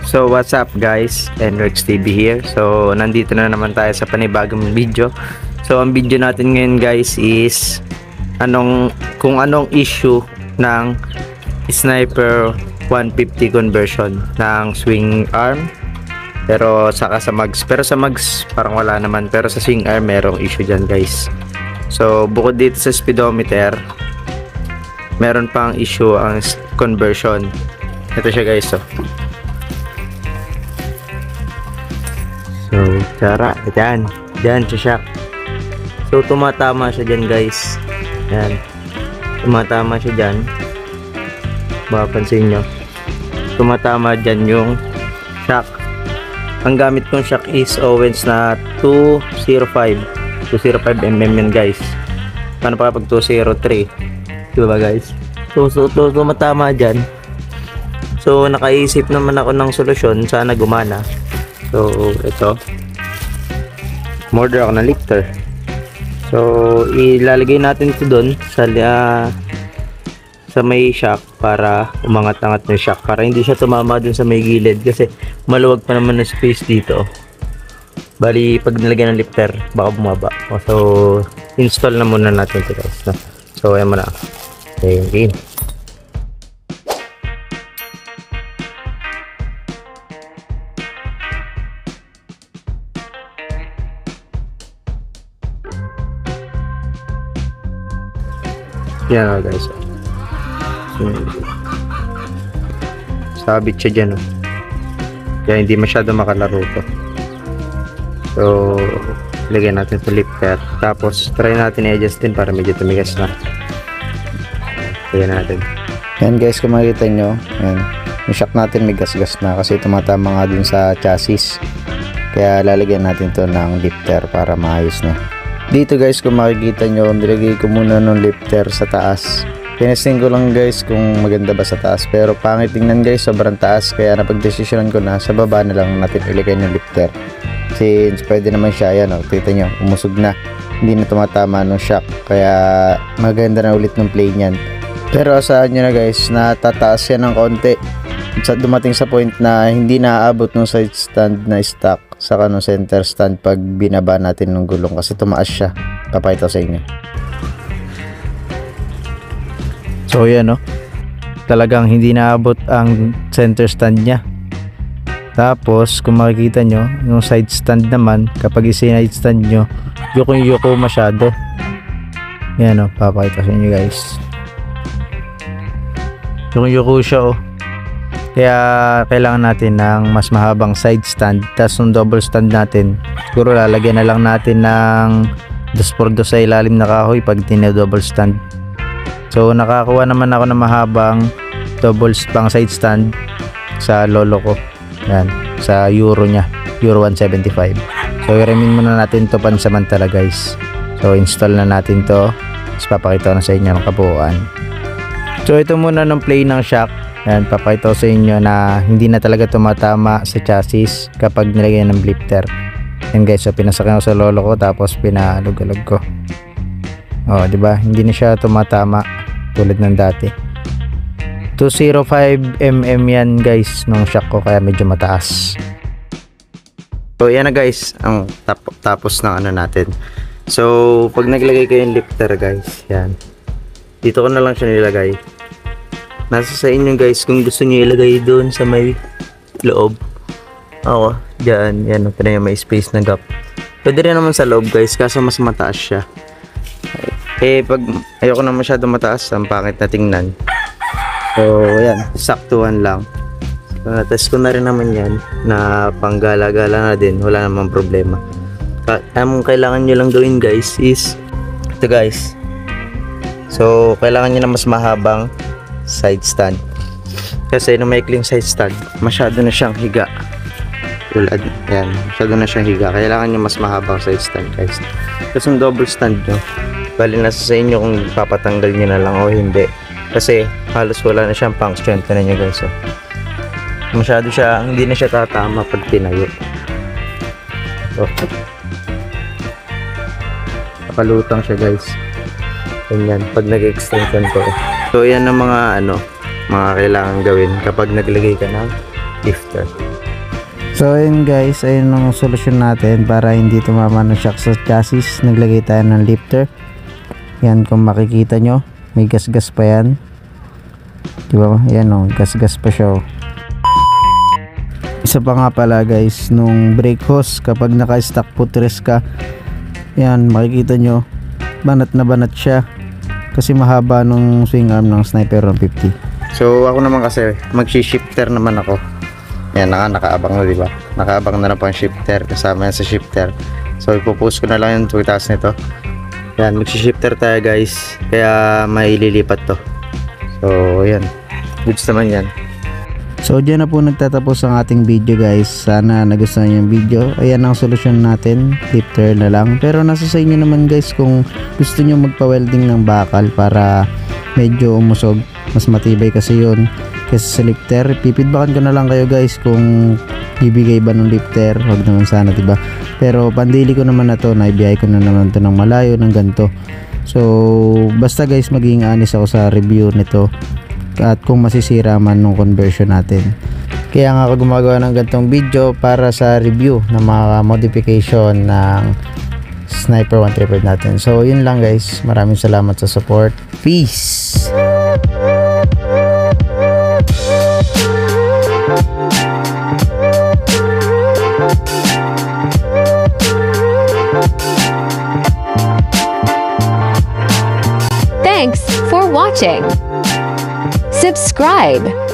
So what's up guys, Enrex TV here. So nandito na naman tayo sa panibagong video. So ang video natin ngayon guys is kung anong issue ng Sniper 150 conversion ng swing arm pero saka sa mags. Pero sa mags parang wala naman, pero sa swing arm merong issue dyan guys. So bukod dito sa speedometer, meron pang issue ang conversion. Ito siya guys. So, tsara, dyan sa shock. So, tumatama siya dyan guys. Yan. Tumatama siya dyan. Mapapansin nyo. Tumatama dyan yung shock. Ang gamit kong shock is Owens na 205 mm yan guys. Paano pa kapag 203? Diba guys? So, tumatama dyan. So, nakaisip naman ako ng solusyon. Sana gumana. So, ito. Order ako ng lifter. So, ilalagay natin ito doon sa may shock para umangat-angat yung shock. Para hindi siya tumama dun sa may gilid. Kasi maluwag pa naman na space dito. Bali, pag nilagyan ng lifter, baka bumaba. So, install na muna natin ito guys. So, ayan muna. Okay. Yan guys. Sabit siya dyan. Kaya hindi masyado makalaro to. So, lagyan natin sa lifter. Tapos, try natin i-adjust din para medyo tumigas na. Lagyan natin. Yan guys, kung makikita nyo, yan, yung shock natin may gas-gas na kasi tumatama nga dun sa chassis. Kaya lalagyan natin to ng lifter para maayos na. Dito guys, kung makikita nyo, nilagay ko muna ng lifter sa taas. Tinesting ko lang guys kung maganda ba sa taas, pero pangit tingnan guys, sobrang taas. Kaya napagdesisyonan ko na sa baba na lang natin ilagay ng lifter. Since pwede naman siya, yan o, kita nyo, umusog na, hindi na tumatama ng shock. Kaya maganda na ulit ng play niyan. Pero asahan nyo na guys, natataas yan ng konti. Dumating sa point na hindi naaabot ng side stand na stock saka ng center stand pag binaba natin ng gulong kasi tumaas siya. Papakita sa inyo. So yan talagang hindi naabot ang center stand niya. Tapos kung makikita nyo, yung side stand naman, kapag i-side stand nyo, yuko masyado. Yan papakita sa inyo guys. Yuko siya Kaya kailangan natin ng mas mahabang side stand. Tapos yung double stand natin, siguro lalagyan na lang natin ng 2x2 sa ilalim na kahoy pag double stand. So nakakuha naman ako ng mahabang double pang side stand sa lolo ko. Yan, sa Euro niya, Euro 175. So i-remin muna natin to pansamantala guys. So install na natin to. Tapos papakita ko na sa inyo ang kabuuan. So ito muna ng play ng shock. Yan, papakita ko sa inyo na hindi na talaga tumatama sa chassis kapag nilagay ng lifter. Yan guys, so pinasakyan ko sa lolo ko tapos pinalug-alug ko. Diba? Hindi na siya tumatama tulad ng dati. 205 mm yan guys nung shock ko, kaya medyo mataas. So yan na guys ang tapos ng natin. So pag naglagay ko yung lifter guys, yan, dito ko na lang siya nilagay. Nasa sa inyo guys kung gusto niyo ilagay doon sa may loob. Ako, dyan, yan, ito na yung may space na gap. Pwede rin naman sa loob guys, kaso mas mataas siya. Pag ayoko na masyado mataas, ang pangit na tingnan. So, yan, saktuhan lang. Test ko na rin naman yan, na panggala-gala na din, wala namang problema. Ang kailangan nyo lang gawin guys is, ito guys. So, kailangan nyo na mas mahabang side stand. Kasi nung maikling side stand, masyado na siyang higa. Tulad, yan, masyado na siyang higa. Kailangan nyo mas mahabang side stand guys. Kasi yung double stand nyo, bali nasa sa inyo kung papatanggal nyo na lang o hindi. Kasi halos wala na siyang function. Tignan nyo guys. Masyado siya, hindi na siya tatama pag tinayo. Napalutang siya guys. Ganyan, pag nag-extension ko. So yan ang mga mga kailangan gawin kapag naglagay ka ng lifter. So ayun guys, ayun ang solusyon natin para hindi tumama ng shock sa chassis. Naglagay tayo ng lifter. Yan, kung makikita nyo, may gas-gas pa yan. Diba? Yan o, gas-gas pa siya o. Isa pa nga pala guys, nung brake hose, kapag naka-stock footrest ka, yan, makikita nyo, banat na banat siya. Kasi mahaba nung swing arm ng Sniper 150. So ako naman kasi, magsi-shifter naman ako. Yan, nakaabang na, diba? Nakaabang na pang shifter, kasama yan sa shifter. So ipopost ko na lang yung tuitas nito. Yan, magsi-shifter tayo guys, kaya may lilipat to. So yan, goods naman yan. So dyan na po nagtatapos ang ating video guys. Sana nagustuhan nyo yung video. Ayan ang solusyon natin, lifter na lang. Pero nasa sa inyo naman guys kung gusto nyo magpa-welding ng bakal para medyo umusog. Mas matibay kasi yun kaysa sa lifter. Pipidbakan ko na lang kayo guys kung bibigay ba ng lifter. Huwag naman sana, diba? Pero pandili ko naman na to, naibiyay ko na naman to ng malayo ng ganito. So basta guys, maging honest ako sa review nito at kung masisira man nung conversion natin. Kaya nga ako gumagawa ng ganitong video para sa review ng mga modification ng Sniper 135 natin. So yun lang guys, maraming salamat sa support. Peace! Thanks for watching. Subscribe.